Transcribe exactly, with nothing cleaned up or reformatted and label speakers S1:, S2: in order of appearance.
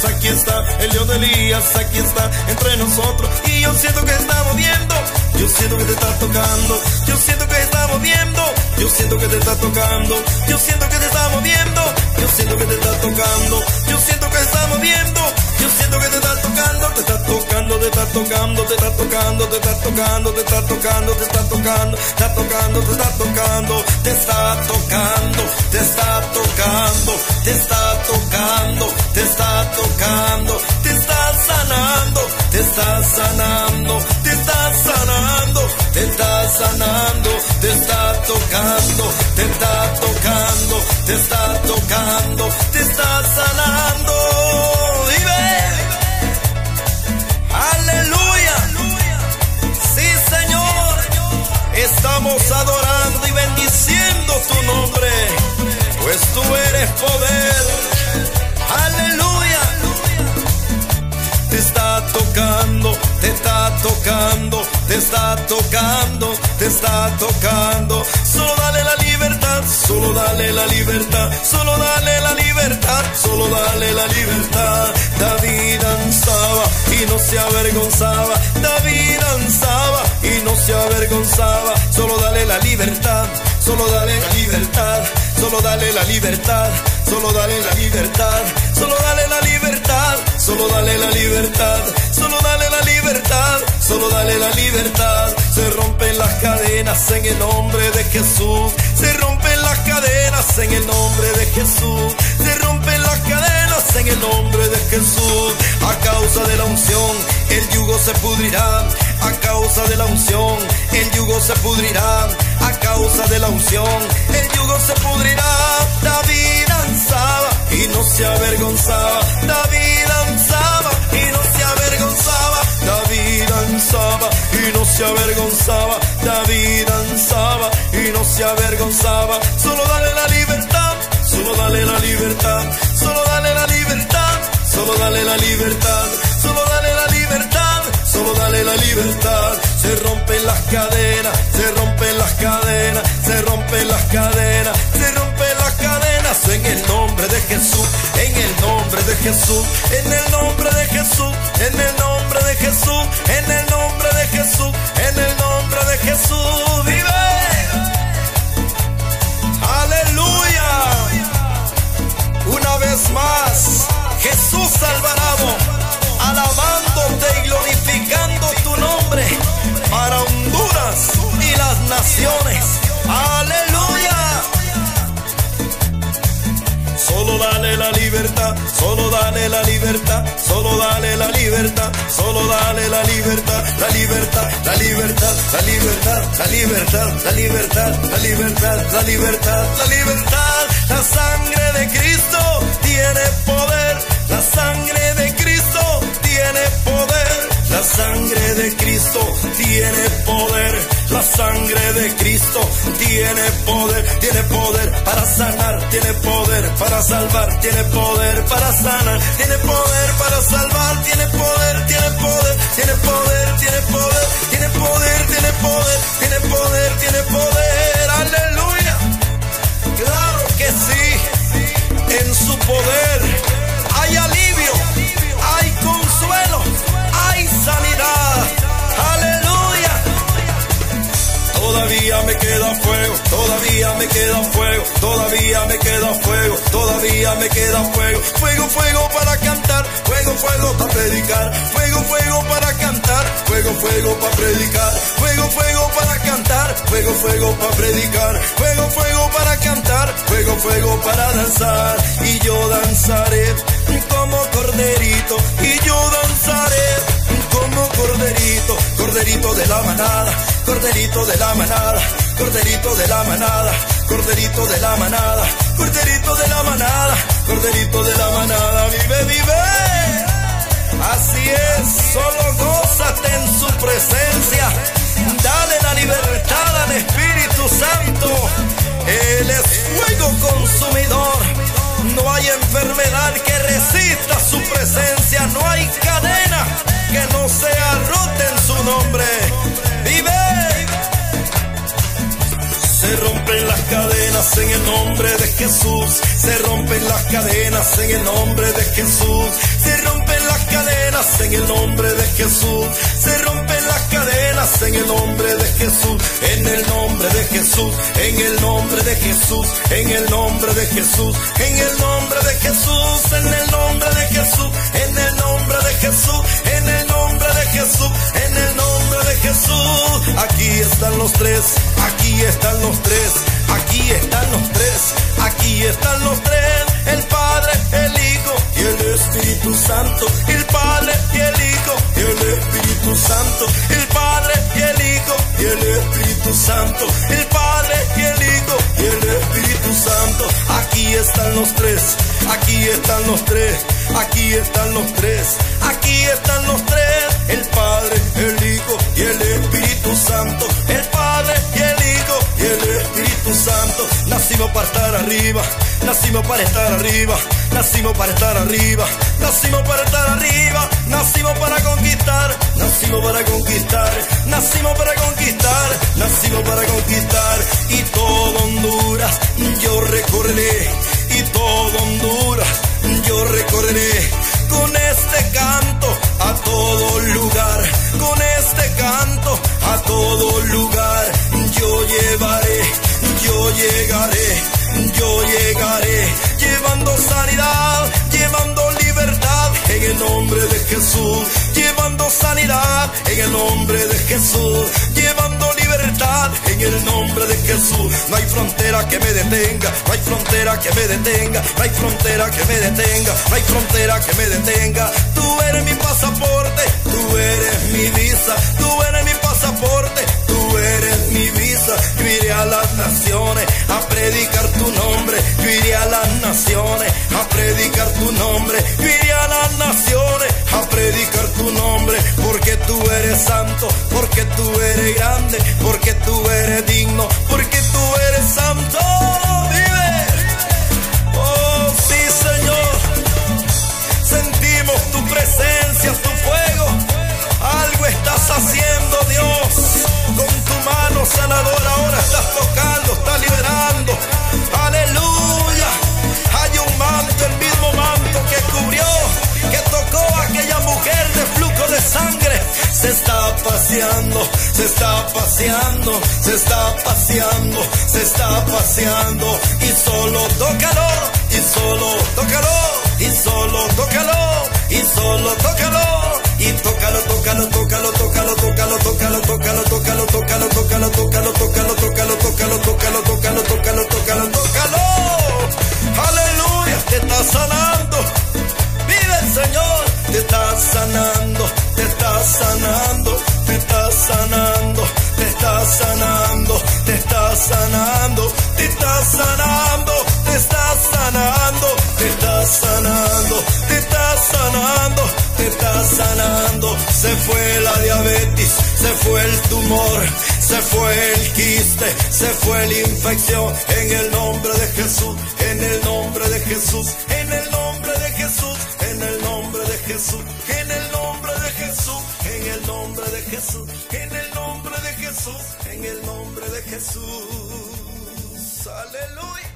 S1: aquí está, el Dios de Elías aquí está entre nosotros. Y yo siento que está moviendo, yo siento que te está tocando, yo siento que está moviendo, yo siento que te está tocando, yo siento que te está moviendo, yo siento que te está tocando, yo siento que está moviendo, yo siento que te está tocando, te está tocando, te está tocando, te está tocando, te está tocando, te está tocando, te está tocando, te está tocando, te está tocando, te está tocando, te está tocando, te está tocando, te está tocando, te está sanando, te está sanando, te está sanando, te está sanando, te está tocando, te está tocando, te está tocando, te está sanando. Vive. Aleluya. Sí, Señor. Estamos adorando y bendiciendo tu nombre, pues tú eres poder. Aleluya. Te está tocando, te está tocando, te está tocando, te está tocando. Solo dale la libertad, solo dale la libertad, solo dale la libertad, solo dale la libertad. David danzaba y no se avergonzaba, David danzaba y no se avergonzaba. Solo dale la libertad, solo dale la libertad, solo dale la libertad, solo dale la libertad, solo dale la libertad, solo dale la libertad, solo dale la libertad, solo dale la libertad. Se rompen las cadenas en el nombre de Jesús, se rompen las cadenas en el nombre de Jesús, se rompen las cadenas en el nombre de Jesús. A causa de la unción el yugo se pudrirá, a causa de la unción el yugo se pudrirá, a causa de la unción el yugo se pudrirá. David danzaba y no se avergonzaba, David danzaba y no se avergonzaba, David danzaba y no se avergonzaba, David danzaba y no se avergonzaba. Solo dale la libertad, solo dale la libertad, solo dale la libertad, solo dale la libertad, solo dale la libertad, solo dale la libertad. Se rompen las cadenas, se rompen las cadenas, se rompen las cadenas, se rompen las cadenas en el nombre de Jesús, en el nombre de Jesús, en el nombre de Jesús, en el nombre de Jesús, en el nombre de Jesús, en el nombre de Jesús. ¡Vive! ¡Aleluya! Una vez más, Jesús Alvarado, alabándote y glorificando tu nombre para Honduras y las naciones. ¡Aleluya! Solo dale la libertad, solo dale la libertad, solo dale la libertad, solo dale la libertad, la libertad, la libertad, la libertad, la libertad, la libertad, la libertad, la libertad, la libertad. La sangre de Cristo tiene poder, la sangre de Cristo tiene poder, la sangre de Cristo tiene poder, la sangre de Cristo tiene poder, tiene poder para sanar, tiene poder para salvar, tiene poder para sanar, tiene poder para salvar, tiene poder, tiene poder, tiene poder, tiene poder, tiene poder, tiene poder, tiene poder, tiene poder. Aleluya. Claro que sí, en su poder hay alivio, hay consuelo, hay sanidad. Aleluya. Todavía me queda fuego, todavía me queda fuego, todavía me queda fuego, todavía me queda fuego. Fuego, fuego para cantar, fuego, fuego para predicar, fuego, fuego para cantar, fuego, fuego para predicar, fuego, fuego para cantar, fuego, fuego para predicar, fuego, fuego para cantar, fuego, fuego para danzar. Y yo danzaré como corderito, y yo danzaré como corderito, corderito de la manada, corderito de la manada, corderito de la manada, corderito de la manada, corderito de la manada, corderito de la manada. Vive, vive. Así es, solo gózate en su presencia, dale la libertad al Espíritu Santo. Él es fuego consumidor, no hay enfermedad que resista su presencia, no hay cadena que no sea rota en su nombre. Vive. Se rompen las cadenas en el nombre de Jesús. Se rompen las cadenas en el nombre de Jesús. Se rompen las cadenas en el nombre de Jesús. Se rompen las cadenas en el nombre de Jesús. En el nombre de Jesús, en el nombre de Jesús, en el nombre de Jesús, en el nombre de Jesús, en el nombre de Jesús, en el nombre de Jesús, en el nombre de Jesús, en el nombre de Jesús. Aquí están los tres, aquí están los tres, aquí están los tres, aquí están los tres, el Padre, el Hijo y el Espíritu Santo, el Padre y el Hijo y el Espíritu Santo, el Padre y el Hijo y el Espíritu Santo, el Padre y el Hijo y el Espíritu Santo. Aquí están los tres, aquí están los tres, aquí están los tres, aquí están los tres, el Padre, el Hijo y el Espíritu Santo, el Padre y el Hijo y el Espíritu Santo. Nacimos para estar arriba, nacimos para estar arriba, nacimos para estar arriba, nacimos para estar arriba, nacimos para conquistar, nacimos para conquistar, nacimos para conquistar, nacimos para conquistar. Y todo Honduras yo recorreré, y todo Honduras yo recorreré, con este canto a todo lugar, con este canto a todo lugar. Yo llevaré, yo llegaré, yo llegaré, llevando sanidad, llevando libertad en el nombre de Jesús, llevando sanidad en el nombre de Jesús, llevando libertad en el nombre de Jesús. No hay frontera que me detenga, no hay frontera que me detenga, no hay frontera que me detenga, no hay frontera que me detenga. Tú eres mi pasaporte, tú eres mi visa, tú eres mi pasaporte, tú eres mi visa. Yo iré a las naciones a predicar tu nombre, yo iré a las naciones a predicar tu nombre, yo iré a las naciones a predicar tu nombre, porque tú eres santo, porque tú eres grande, porque tú eres digno, porque tú eres santo. Vive. Oh sí, Señor, sentimos tu presencia, tu fuego. Algo estás haciendo, Dios, con tu mano sanadora. Ahora estás tocando, estás liberando. Aleluya. Hay un manto, el mismo manto que cubrió, que tocó a aquella mujer de flujo de sangre. Se está paseando, se está paseando, se está paseando, se está paseando. Y solo tócalo, y solo tócalo, y solo tócalo, y solo tócalo. Y tócalo, tócalo, tócalo, tócalo, tócalo, tócalo, tócalo, tócalo, tócalo, tócalo, tócalo, tócalo, tócalo, tócalo, tócalo, tócalo, tócalo, tócalo, tócalo. Aleluya, te está sanando. Vive el Señor, te está sanando, te está sanando, te está sanando, te está sanando, te está sanando, te está sanando, te está sanando, te está sanando, te está sanando, te está sanando. Se fue la diabetes, se fue el tumor, se fue el quiste, se fue la infección. En el nombre de Jesús, en el nombre de Jesús, en el nombre de Jesús, en el nombre de Jesús, en el nombre de Jesús, en el nombre de Jesús, en el nombre de Jesús, en el nombre de Jesús. Aleluya.